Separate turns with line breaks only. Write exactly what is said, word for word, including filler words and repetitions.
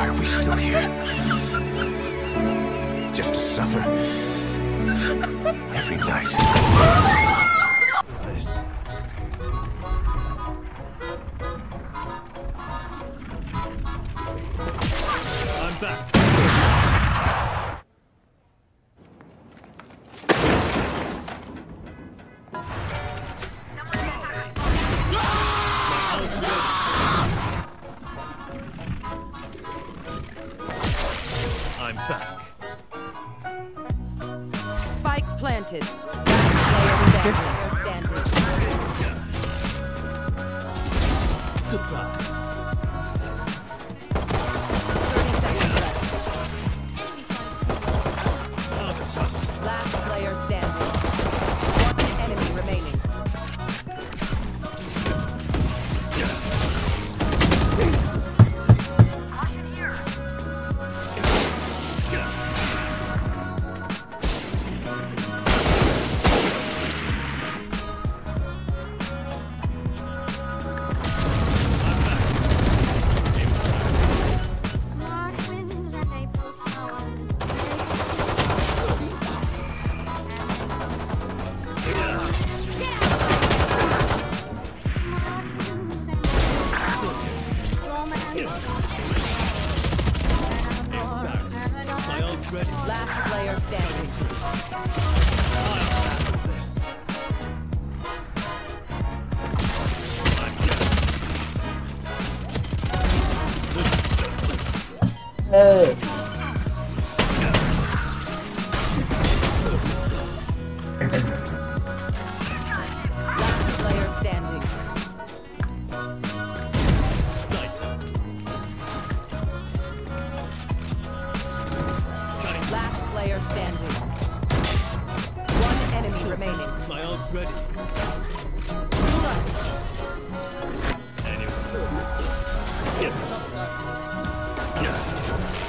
Why are we still here? Just to suffer every night. This. I'm back. I'm back.
Spike planted. Player standing. Player standing.
Surprise.
thirty seconds left. Last player standing. One enemy remaining.
Ready.
Last player standing.
Hey.
Last player standing. Last player standing. One enemy remaining.
My ult's ready. Anyway. Yeah. Yeah.